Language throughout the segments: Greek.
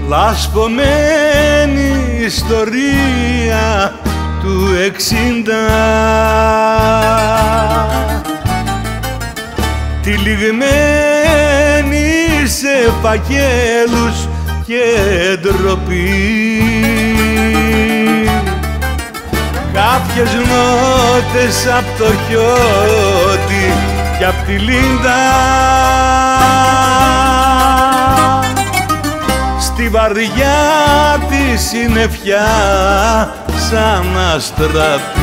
λασπωμένη ιστορία του 60. Τυλιγμένη σε φακέλους και ντροπή, κάποιες νότες απ' το χιώτη κι απ' τη Λίντα, στη βαριά τη συννεφιά σαν αστραπή.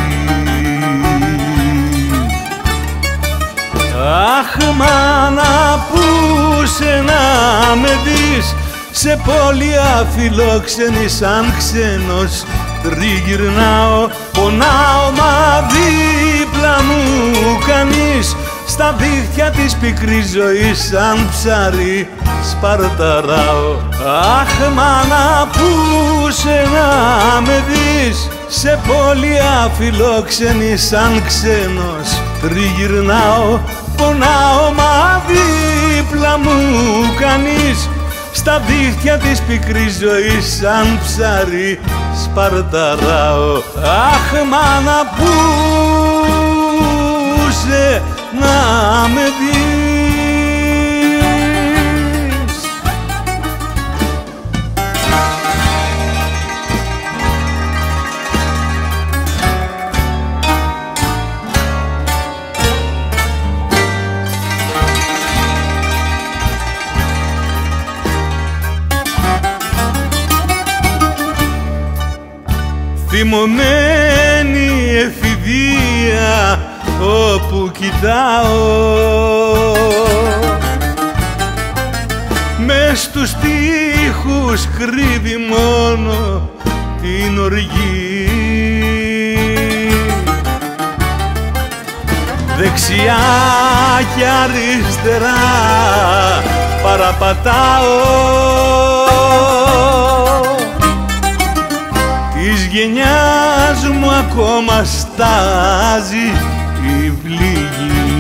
Αχ μάνα, πού σε να με δεις, σε πόλη αφιλόξενη σαν ξένος, τριγυρνάω, πονάω, μα δίπλα μου κανείς, στα δίχτυα της πικρής ζωής σαν ψάρι σπαρταράω. Αχ μάνα, πού σε να με δεις, σε πόλη αφιλόξενη σαν ξένος, τριγυρνάω, πονάω, μα δίπλα μου κανείς, στα δίχτυα της πικρής ζωής σαν ψάρι σπαρταράω. Αχ μάνα, πού σε να με δεις. Θυμωμένη εφηβεία όπου κοιτάω, μες στους τοίχους κρύβει μόνο την οργή. Δεξιά και αριστερά παραπατάω, της γενιάς μου ακόμα στάζει η πληγή.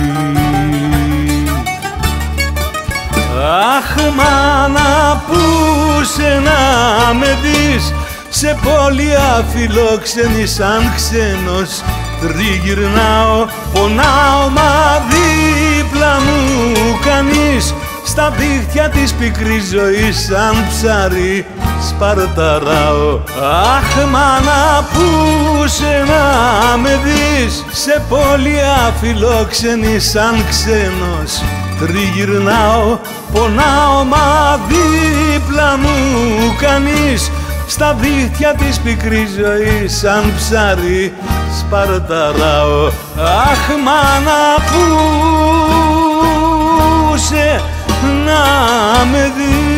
Αχ μάνα, πού σε να με δεις, σε πόλη αφιλόξενη σαν ξένος, τριγυρνάω, πονάω, μα δίπλα μου κανείς, στα δίχτυα της πικρής ζωής σαν ψάρι σπαρταράω. Αχ μάνα, πού σε να με δεις, σε πόλη αφιλόξενη σαν ξένος, τριγυρνάω, πονάω, μα δίπλα μου κανείς, στα δίχτυα της πικρής ζωής σαν ψάρι σπαρταράω. Αχ μάνα, πού σε να με δεις.